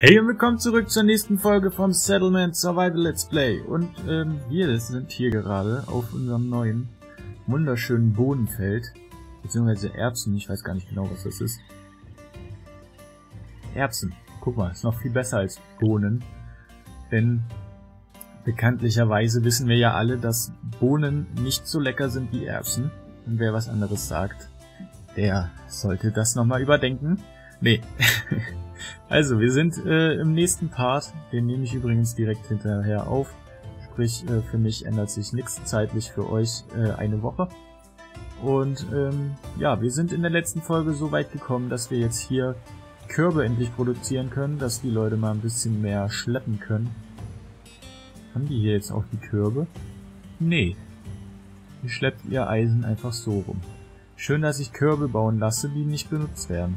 Hey und willkommen zurück zur nächsten Folge vom Settlement Survival Let's Play. Und wir sind hier gerade auf unserem neuen, wunderschönen Bohnenfeld. Beziehungsweise Erbsen, ich weiß gar nicht genau, was das ist. Erbsen. Guck mal, ist noch viel besser als Bohnen. Denn bekanntlicherweise wissen wir ja alle, dass Bohnen nicht so lecker sind wie Erbsen. Und wer was anderes sagt, der sollte das nochmal überdenken. Nee. Also, wir sind im nächsten Part, den nehme ich übrigens direkt hinterher auf. Sprich, für mich ändert sich nichts, zeitlich für euch eine Woche. Und ja, wir sind in der letzten Folge so weit gekommen, dass wir jetzt hier Körbe endlich produzieren können, dass die Leute mal ein bisschen mehr schleppen können. Haben die hier jetzt auch die Körbe? Nee. Die schleppt ihr Eisen einfach so rum. Schön, dass ich Körbe bauen lasse, die nicht benutzt werden.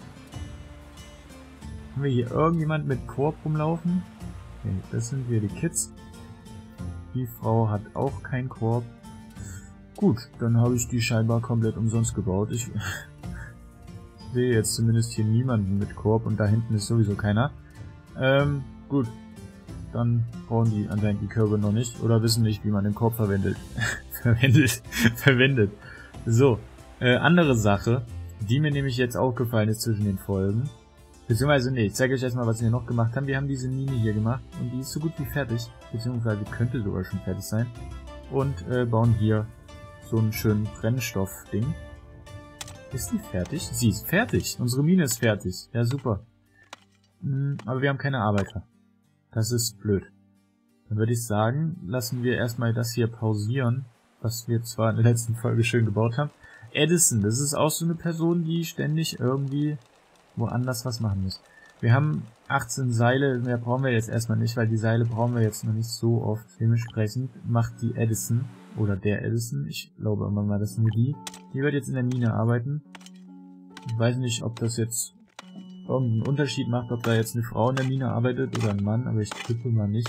Haben wir hier irgendjemand mit Korb rumlaufen? Okay, das sind wir, die Kids. Die Frau hat auch keinen Korb. Gut, dann habe ich die scheinbar komplett umsonst gebaut. Ich sehe jetzt zumindest hier niemanden mit Korb und da hinten ist sowieso keiner. Gut. Dann brauchen die anscheinend die Körbe noch nicht oder wissen nicht, wie man den Korb verwendet. verwendet. So, andere Sache, die mir nämlich jetzt aufgefallen ist zwischen den Folgen. Beziehungsweise, nee, ich zeige euch erstmal, was wir noch gemacht haben. Wir haben diese Mine hier gemacht und die ist so gut wie fertig. Beziehungsweise könnte sogar schon fertig sein. Und bauen hier so einen schönen Brennstoff-Ding. Ist die fertig? Sie ist fertig. Unsere Mine ist fertig. Ja, super. Aber wir haben keine Arbeiter. Das ist blöd. Dann würde ich sagen, lassen wir erstmal das hier pausieren. Was wir zwar in der letzten Folge schön gebaut haben. Edison, das ist auch so eine Person, die ständig irgendwie woanders was machen muss. Wir haben 18 Seile, mehr brauchen wir jetzt erstmal nicht, weil die Seile brauchen wir jetzt noch nicht so oft. Dementsprechend macht die Edison, oder der Edison, ich glaube immer mal, das ist nur die wird jetzt in der Mine arbeiten. Ich weiß nicht, ob das jetzt irgendeinen Unterschied macht, ob da jetzt eine Frau in der Mine arbeitet oder ein Mann, aber ich tippe mal nicht.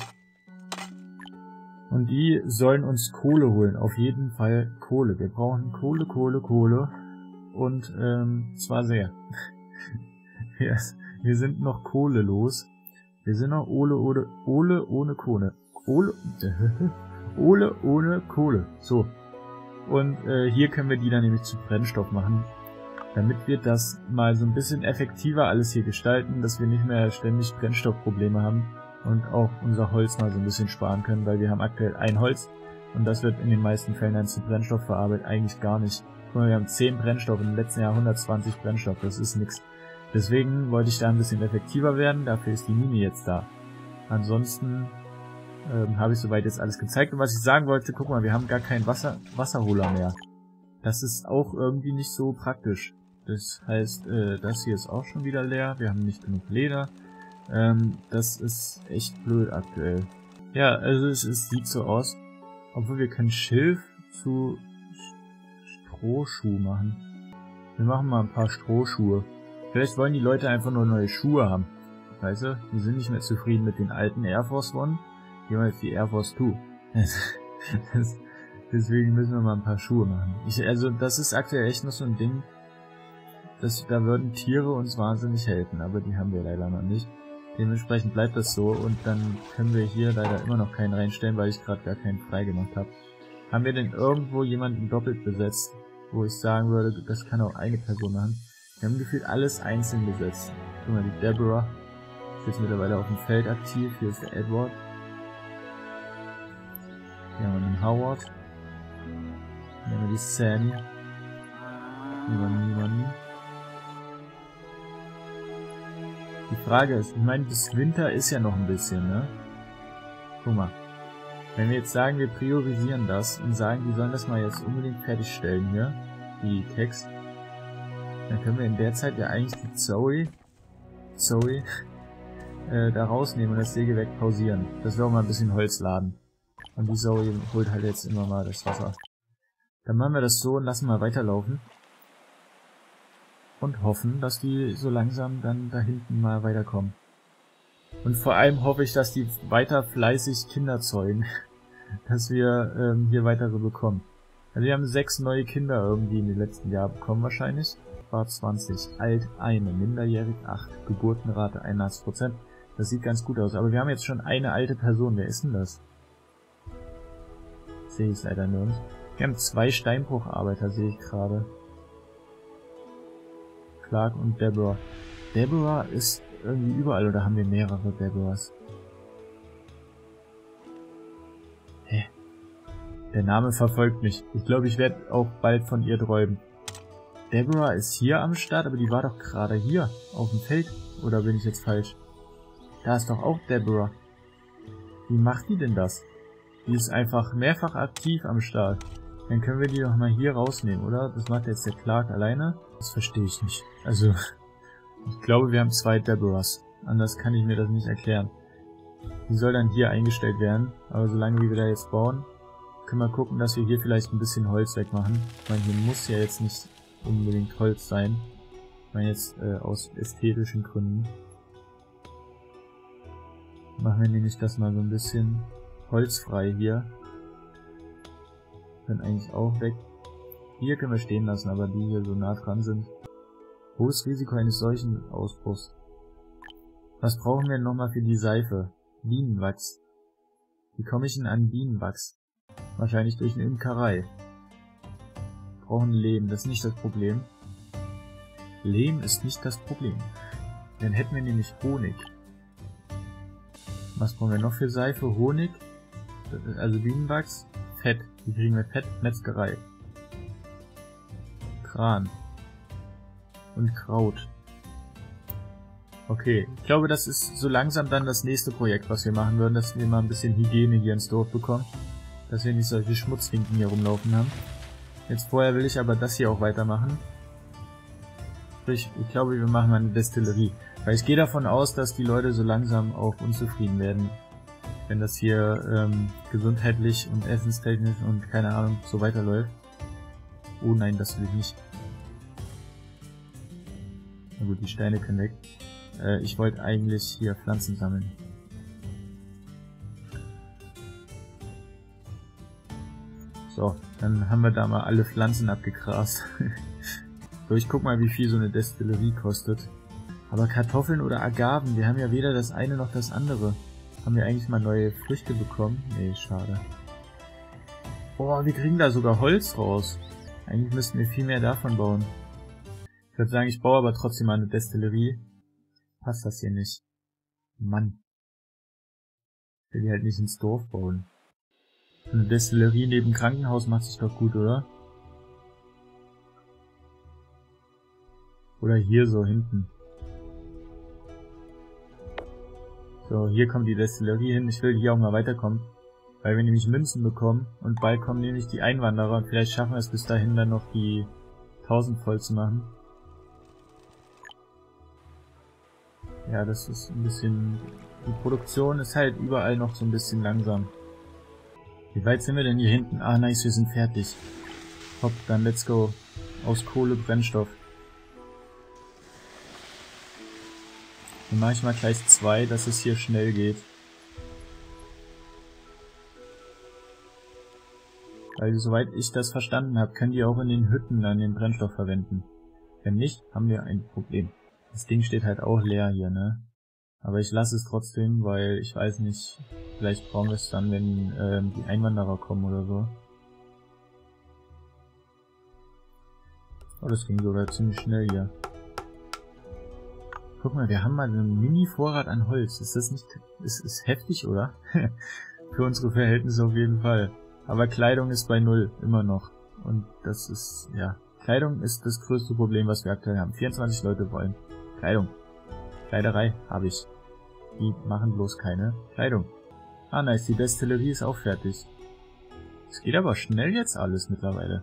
Und die sollen uns Kohle holen, auf jeden Fall Kohle. Wir brauchen Kohle, Kohle, Kohle und zwar sehr. Wir sind noch Kohle los. Wir sind noch Ole ohne Kohle. Ole ohne Kohle. So. Und hier können wir die dann nämlich zu Brennstoff machen. Damit wir das mal so ein bisschen effektiver alles hier gestalten, dass wir nicht mehr ständig Brennstoffprobleme haben. Und auch unser Holz mal so ein bisschen sparen können, weil wir haben aktuell ein Holz. Und das wird in den meisten Fällen dann zu Brennstoff verarbeitet. Eigentlich gar nicht. Guck mal, wir haben 10 Brennstoff, im letzten Jahr 120 Brennstoff. Das ist nix. Deswegen wollte ich da ein bisschen effektiver werden, dafür ist die Mine jetzt da. Ansonsten habe ich soweit jetzt alles gezeigt. Und was ich sagen wollte, guck mal, wir haben gar keinen Wasserholer mehr. Das ist auch irgendwie nicht so praktisch. Das heißt, das hier ist auch schon wieder leer. Wir haben nicht genug Leder. Das ist echt blöd aktuell. Ja, also es sieht so aus, obwohl wir können Schilf zu Strohschuh machen. Wir machen mal ein paar Strohschuhe. Vielleicht wollen die Leute einfach nur neue Schuhe haben. Weißt du, die sind nicht mehr zufrieden mit den alten Air Force One. Die wollen jetzt die Air Force 2. Deswegen müssen wir mal ein paar Schuhe machen. Also das ist aktuell echt noch so ein Ding, da würden Tiere uns wahnsinnig helfen, aber die haben wir leider noch nicht. Dementsprechend bleibt das so und dann können wir hier leider immer noch keinen reinstellen, weil ich gerade gar keinen frei gemacht habe. Haben wir denn irgendwo jemanden doppelt besetzt, wo ich sagen würde, das kann auch eine Person machen? Wir haben gefühlt alles einzeln besetzt. Guck mal, die Deborah ist jetzt mittlerweile auf dem Feld aktiv. Hier ist der Edward. Hier haben wir den Howard. Hier haben wir die Sammy. Niemanden. Die Frage ist, ich meine, bis Winter ist ja noch ein bisschen, ne? Guck mal. Wenn wir jetzt sagen, wir priorisieren das und sagen, die sollen das mal jetzt unbedingt fertigstellen hier, die Text, dann können wir in der Zeit ja eigentlich die Zoe da rausnehmen und das Sägewerk pausieren. Dass wir auch mal ein bisschen Holz laden. Und die Zoe holt halt jetzt immer mal das Wasser. Dann machen wir das so und lassen mal weiterlaufen. Und hoffen, dass die so langsam dann da hinten mal weiterkommen. Und vor allem hoffe ich, dass die weiter fleißig Kinder zeugen. Dass wir hier weitere bekommen. Also wir haben 6 neue Kinder irgendwie in den letzten Jahren bekommen wahrscheinlich. War 20, alt 1, minderjährig 8, Geburtenrate 81%. Das sieht ganz gut aus. Aber wir haben jetzt schon eine alte Person. Wer ist denn das? Sehe ich leider nirgends. Wir haben 2 Steinbrucharbeiter, sehe ich gerade. Clark und Deborah. Deborah ist irgendwie überall, oder haben wir mehrere Deborahs? Hä? Der Name verfolgt mich. Ich glaube, ich werde auch bald von ihr träumen. Deborah ist hier am Start, aber die war doch gerade hier, auf dem Feld. Oder bin ich jetzt falsch? Da ist doch auch Deborah. Wie macht die denn das? Die ist einfach mehrfach aktiv am Start. Dann können wir die doch mal hier rausnehmen, oder? Das macht jetzt der Clark alleine? Das verstehe ich nicht. Also, ich glaube, wir haben 2 Deborahs. Anders kann ich mir das nicht erklären. Die soll dann hier eingestellt werden. Aber solange wir da jetzt bauen, können wir gucken, dass wir hier vielleicht ein bisschen Holz wegmachen. Ich meine, hier muss ja jetzt nicht unbedingt Holz sein. Ich meine jetzt aus ästhetischen Gründen. Machen wir nämlich das mal so ein bisschen holzfrei hier. Können eigentlich auch weg. Hier können wir stehen lassen, aber die hier so nah dran sind. Hohes Risiko eines solchen Ausbruchs. Was brauchen wir nochmal für die Seife? Bienenwachs. Wie komme ich denn an Bienenwachs? Wahrscheinlich durch eine Imkerei. Wir brauchen Lehm, das ist nicht das Problem. Lehm ist nicht das Problem. Dann hätten wir nämlich Honig. Was brauchen wir noch für Seife? Honig, also Bienenwachs, Fett. Wie kriegen wir Fett? Metzgerei. Kran. Und Kraut. Okay, ich glaube, das ist so langsam dann das nächste Projekt, was wir machen würden, dass wir mal ein bisschen Hygiene hier ins Dorf bekommen. Dass wir nicht solche Schmutzfinken hier rumlaufen haben. Jetzt vorher will ich aber das hier auch weitermachen. Sprich, ich glaube, wir machen mal eine Destillerie. Weil ich gehe davon aus, dass die Leute so langsam auch unzufrieden werden, wenn das hier gesundheitlich und essenstechnisch und keine Ahnung so weiterläuft. Oh nein, das will ich nicht. Na gut, die Steine können weg. Ich wollte eigentlich hier Pflanzen sammeln. So, dann haben wir da mal alle Pflanzen abgegrast. So, ich guck mal, wie viel so eine Destillerie kostet. Aber Kartoffeln oder Agaven, wir haben ja weder das eine noch das andere. Haben wir eigentlich mal neue Früchte bekommen? Nee, schade. Boah, wir kriegen da sogar Holz raus. Eigentlich müssten wir viel mehr davon bauen. Ich würde sagen, ich baue aber trotzdem mal eine Destillerie. Passt das hier nicht. Mann. Ich will die halt nicht ins Dorf bauen. So eine Destillerie neben Krankenhaus macht sich doch gut, oder? Oder hier so hinten. So, hier kommt die Destillerie hin. Ich will hier auch mal weiterkommen. Weil wir nämlich Münzen bekommen. Und bald kommen nämlich die Einwanderer. Und vielleicht schaffen wir es bis dahin dann noch die 1000 voll zu machen. Ja, das ist ein bisschen... Die Produktion ist halt überall noch so ein bisschen langsam. Wie weit sind wir denn hier hinten? Ah, nice, wir sind fertig. Hopp, dann let's go. Aus Kohle Brennstoff. Dann mache ich mal gleich 2, dass es hier schnell geht. Weil soweit ich das verstanden habe, können die auch in den Hütten dann den Brennstoff verwenden. Wenn nicht, haben wir ein Problem. Das Ding steht halt auch leer hier, ne? Aber ich lasse es trotzdem, weil ich weiß nicht, vielleicht brauchen wir es dann, wenn die Einwanderer kommen oder so. Oh, das ging sogar ziemlich schnell hier. Guck mal, wir haben mal einen Mini-Vorrat an Holz. Ist das nicht... Ist heftig, oder? Für unsere Verhältnisse auf jeden Fall. Aber Kleidung ist bei 0, immer noch. Und das ist, ja... Kleidung ist das größte Problem, was wir aktuell haben. 24 Leute wollen Kleidung. Kleiderei habe ich. Die machen bloß keine Kleidung. Ah, nice, die Destillerie ist auch fertig. Es geht aber schnell jetzt alles mittlerweile.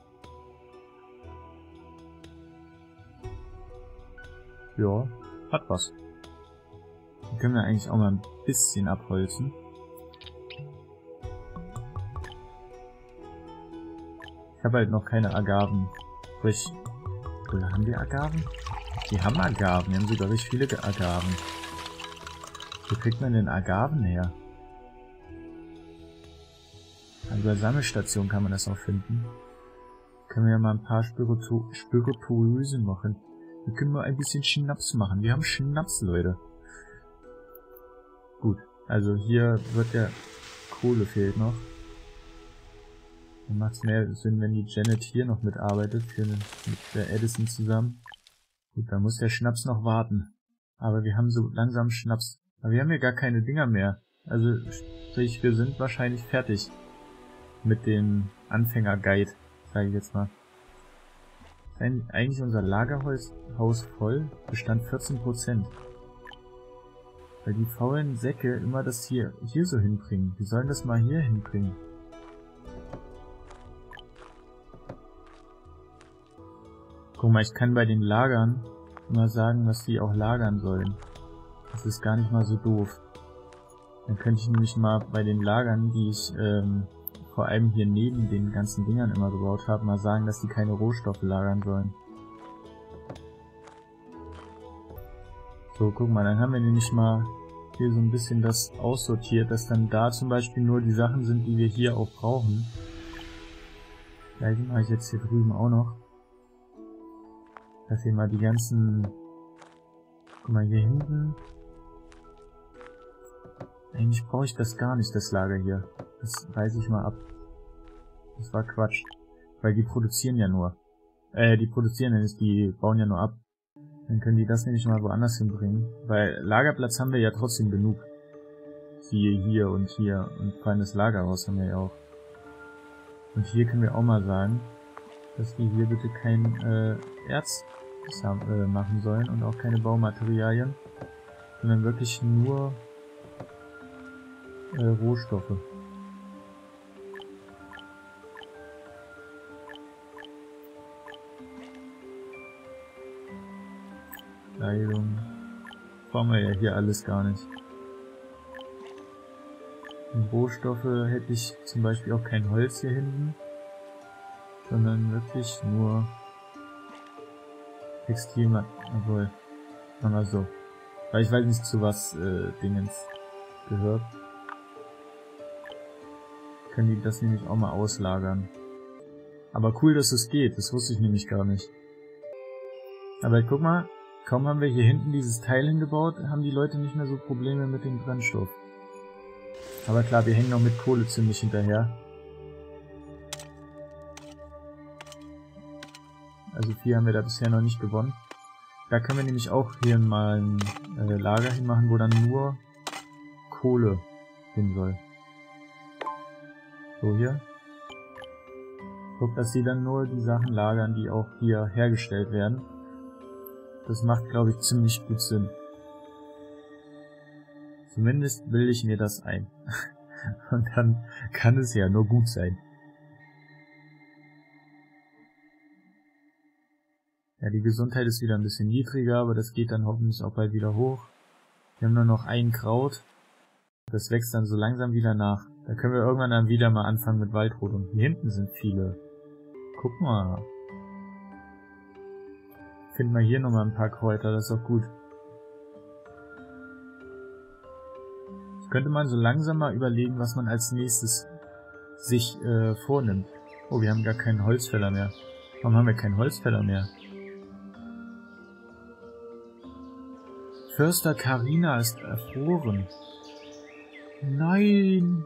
Ja, hat was. Die können wir eigentlich auch mal ein bisschen abholzen. Ich habe halt noch keine Agaven. Sprich, oder haben wir Agaven? Die haben Agaven, die haben sogar richtig viele Agaven. Wo kriegt man denn Agaven her? An der Sammelstation kann man das auch finden. Können wir ja mal ein paar Spirituöse machen. Wir können mal ein bisschen Schnaps machen. Wir haben Schnaps, Leute. Gut, also hier wird der Kohle fehlt noch. Dann macht es mehr Sinn, wenn die Janet hier noch mitarbeitet, mit der Edison zusammen. Gut, dann muss der Schnaps noch warten. Aber wir haben so langsam Schnaps. Aber wir haben ja gar keine Dinger mehr. Also sprich, wir sind wahrscheinlich fertig mit dem Anfänger-Guide, sage ich jetzt mal. Ist eigentlich unser Lagerhaus voll? Bestand 14%. Weil die faulen Säcke immer das hier so hinbringen. Die sollen das mal hier hinbringen. Guck mal, ich kann bei den Lagern immer sagen, was die auch lagern sollen. Das ist gar nicht mal so doof. Dann könnte ich nämlich mal bei den Lagern, die ich vor allem hier neben den ganzen Dingern immer gebaut habe, mal sagen, dass die keine Rohstoffe lagern sollen. So, guck mal, dann haben wir nämlich mal hier so ein bisschen das aussortiert, dass dann da zum Beispiel nur die Sachen sind, die wir hier auch brauchen. Gleich mache ich jetzt hier drüben auch noch. Dass hier mal die ganzen... Guck mal, hier hinten... Eigentlich brauche ich das gar nicht, das Lager hier. Das reiße ich mal ab. Das war Quatsch. Weil die produzieren ja nur. Die bauen ja nur ab. Dann können die das nämlich mal woanders hinbringen. Weil Lagerplatz haben wir ja trotzdem genug. Siehe hier. Und vor allem das Lagerhaus haben wir ja auch. Und hier können wir auch mal sagen, dass wir hier bitte kein Erz machen sollen und auch keine Baumaterialien, sondern wirklich nur Rohstoffe. Kleidung. Brauchen wir ja hier alles gar nicht. Und Rohstoffe hätte ich zum Beispiel auch kein Holz hier hinten, sondern wirklich nur Textil, obwohl, machen wir so. Weil ich weiß nicht, zu was Dingens gehört. Können die das nämlich auch mal auslagern. Aber cool, dass es geht, das wusste ich nämlich gar nicht. Aber guck mal, kaum haben wir hier hinten dieses Teil hingebaut, haben die Leute nicht mehr so Probleme mit dem Brennstoff. Aber klar, wir hängen noch mit Kohle ziemlich hinterher. Also 4 haben wir da bisher noch nicht gewonnen. Da können wir nämlich auch hier mal ein Lager hinmachen, wo dann nur Kohle hin soll. So hier. Guck, dass sie dann nur die Sachen lagern, die auch hier hergestellt werden. Das macht, glaube ich, ziemlich gut Sinn. Zumindest bilde ich mir das ein. Und dann kann es ja nur gut sein. Ja, die Gesundheit ist wieder ein bisschen niedriger, aber das geht dann hoffentlich auch bald wieder hoch. Wir haben nur noch ein Kraut. Das wächst dann so langsam wieder nach. Da können wir irgendwann dann wieder mal anfangen mit Waldrodung. Hier hinten sind viele. Guck mal. Finden wir hier nochmal ein paar Kräuter, das ist auch gut. Jetzt könnte man so langsam mal überlegen, was man als nächstes sich vornimmt. Oh, wir haben gar keinen Holzfäller mehr. Warum haben wir keinen Holzfäller mehr? Förster Carina ist erfroren. Nein!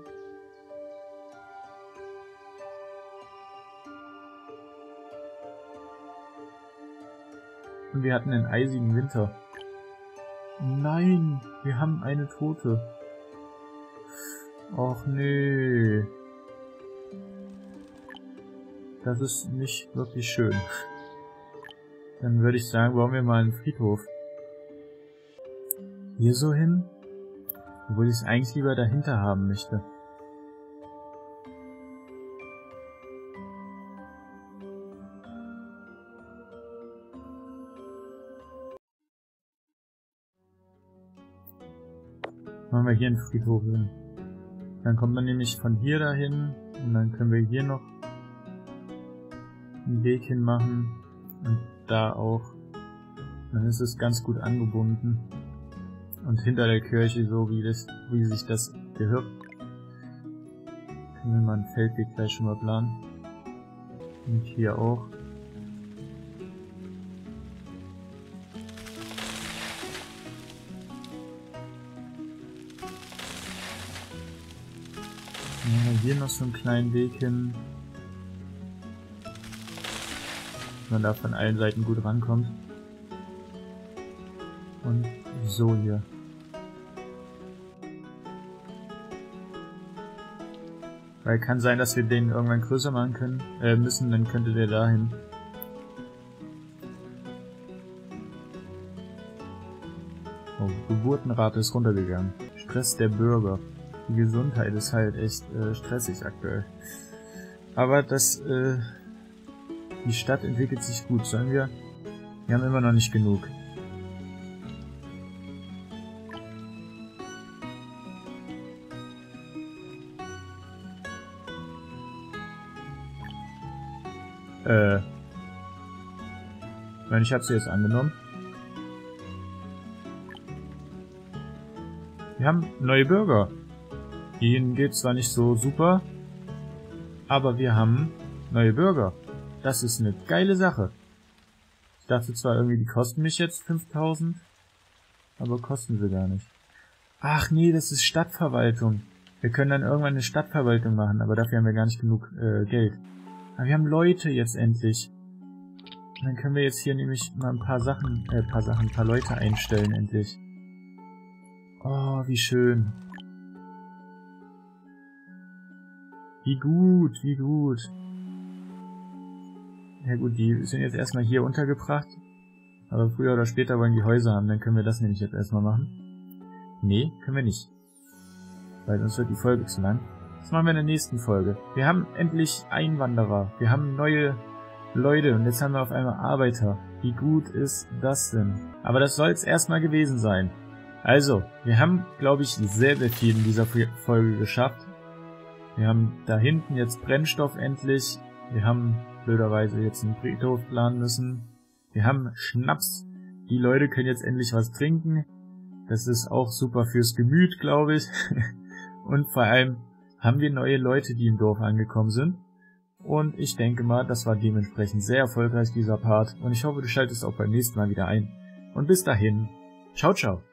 Und wir hatten einen eisigen Winter. Nein! Wir haben eine Tote. Och nee. Das ist nicht wirklich schön. Dann würde ich sagen, bauen wir mal einen Friedhof. Hier so hin? Obwohl ich es eigentlich lieber dahinter haben möchte. Machen wir hier einen Friedhof hin. Dann kommt man nämlich von hier dahin und dann können wir hier noch einen Weg hin machen und da auch. Dann ist es ganz gut angebunden. Und hinter der Kirche, so wie sich das gehört, können wir mal einen Feldweg gleich schon mal planen. Und hier auch. hier noch so einen kleinen Weg hin. Dass man da von allen Seiten gut rankommt. Und so hier. Weil kann sein, dass wir den irgendwann größer machen können, müssen, dann könnte der dahin. Oh, Geburtenrate ist runtergegangen. Stress der Bürger. Die Gesundheit ist halt echt stressig aktuell. Aber die Stadt entwickelt sich gut. Sollen wir? Wir haben immer noch nicht genug. Ich habe sie jetzt angenommen. Wir haben neue Bürger. Ihnen geht zwar nicht so super, aber wir haben neue Bürger. Das ist eine geile Sache. Ich dachte zwar irgendwie, die kosten mich jetzt 5.000, aber kosten sie gar nicht. Ach nee, das ist Stadtverwaltung. Wir können dann irgendwann eine Stadtverwaltung machen, aber dafür haben wir gar nicht genug Geld. Aber wir haben Leute jetzt endlich. Und dann können wir jetzt hier nämlich mal ein paar Leute einstellen endlich. Oh, wie schön. Wie gut, wie gut. Ja gut, die sind jetzt erstmal hier untergebracht. Aber früher oder später wollen die Häuser haben, dann können wir das nämlich jetzt erstmal machen. Nee, können wir nicht. Weil sonst wird die Folge zu lang. Das machen wir in der nächsten Folge. Wir haben endlich Einwanderer. Wir haben neue Leute und jetzt haben wir auf einmal Arbeiter. Wie gut ist das denn? Aber das soll es erstmal gewesen sein. Also, wir haben, glaube ich, sehr, sehr viel in dieser Folge geschafft. Wir haben da hinten jetzt Brennstoff endlich. Wir haben blöderweise jetzt einen Friedhof planen müssen. Wir haben Schnaps. Die Leute können jetzt endlich was trinken. Das ist auch super fürs Gemüt, glaube ich. Und vor allem haben wir neue Leute, die im Dorf angekommen sind. Und ich denke mal, das war dementsprechend sehr erfolgreich, dieser Part. Und ich hoffe, du schaltest auch beim nächsten Mal wieder ein. Und bis dahin, ciao, ciao.